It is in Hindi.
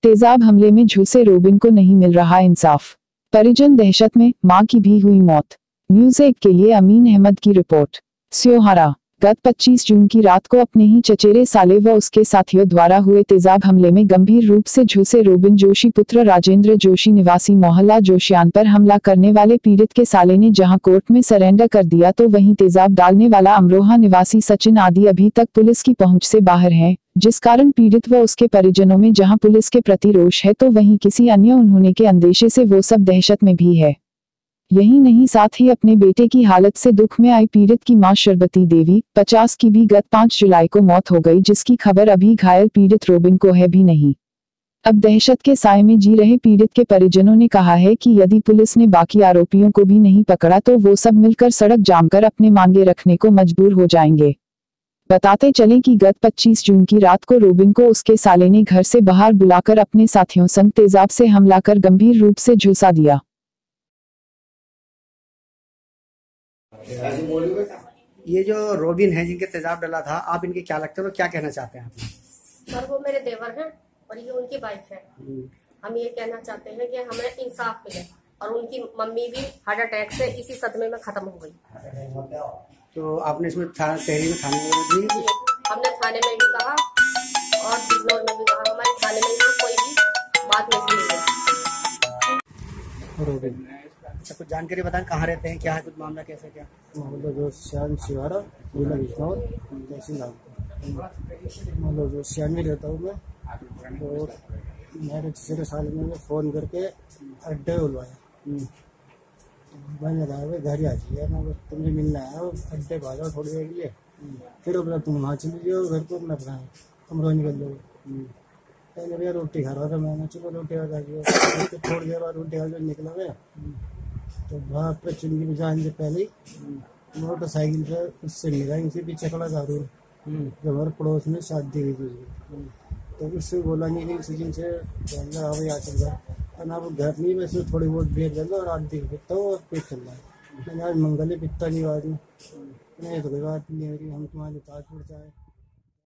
तेजाब हमले में झुलसे रोबिन को नहीं मिल रहा इंसाफ। परिजन दहशत में, मां की भी हुई मौत। न्यूज़ 1 के लिए अमीन अहमद की रिपोर्ट। स्योहारा। गत 25 जून की रात को अपने ही चचेरे साले व उसके साथियों द्वारा हुए तेजाब हमले में गंभीर रूप से झुलसे रोबिन जोशी पुत्र राजेंद्र जोशी निवासी मोहल्ला जोशियान पर हमला करने वाले पीड़ित के साले ने जहां कोर्ट में सरेंडर कर दिया तो वहीं तेजाब डालने वाला अमरोहा निवासी सचिन आदि अभी तक पुलिस की पहुंच से बाहर हैं, जिस कारण पीड़ित व उसके परिजनों में जहां पुलिस के प्रति रोष है तो वहीं किसी अन्य उन्होंने के अंदेशे से वो सब दहशत में भी है। यही नहीं, साथ ही अपने बेटे की हालत से दुख में आई पीड़ित की मां शरबती देवी 50 की भी गत 5 जुलाई को मौत हो गई, जिसकी खबर अभी घायल पीड़ित रोबिन को है भी नहीं। अब दहशत के साए में जी रहे पीड़ित के परिजनों ने कहा है कि यदि पुलिस ने बाकी आरोपियों को भी नहीं पकड़ा तो वो सब मिलकर सड़क जाम कर अपने मांगे रखने को मजबूर हो जाएंगे। बताते चलें कि गत 25 जून की रात को रोबिन को उसके साले ने घर से बाहर बुलाकर अपने साथियों संग तेजाब से हमला कर गंभीर रूप से झुलसा दिया। ये जो रोबिन है जिनके तेजाब डला था, आप इनके क्या लगते हो, क्या कहना चाहते हैं आप? सर वो मेरे देवर हैं और ये उनकी वाइफ है। हम ये कहना चाहते हैं कि हमें इंसाफ मिले और उनकी मम्मी भी हार्ट अटैक से इसी सदमे में खत्म हो गई। तो आपने इसमें तहरीर में थाने में भी? हमने थाने में भी कहा और बिजनौर में भी कहा, हमारे थाने में कोई भी बात नहीं सुनी गई। अच्छा, कुछ जानकारी बताएं, कहाँ रहते हैं, क्या है कुछ मामला, कैसे क्या? मतलब जो श्याम शिवारा जिला बिजनौर तहसील मतलब जो श्याम में रहता हूँ मैं। तो मेरे चचेरे साल में फ़ोन करके अड्डे बुलवाया। मैंने कहा भाई घर आ जाइए, मैं तुमसे मिलना है, अड्डे भागा थोड़ी देर के लिए। फिर अपना तुम वहाँ चले जाओ घर को, अपना अपना कमरा निकल लो। पहले भैया रोटी खा रहा था, मैंने चलो रोटी खा के थोड़ी देर बाद रोटी खा के निकला गया। तो वहाँ पर चुनगी में जाने से पहले मोटरसाइकिल पर उससे मिला, इसी पीछे खड़ा था जब हमारे पड़ोस में शादी हुई थी। तो उससे बोला नहीं कि सचिन से हाँ भाई आ चल रहा है ना, वो घर नहीं, वैसे थोड़ी बहुत ब्रेक कर लो और आदमी पिता हो और पेट चल रहा है। मैंने आज मंगल पिता नहीं आदमी नहीं, तो कोई बात नहीं है, हम तुम्हारे ताजपुर से आए।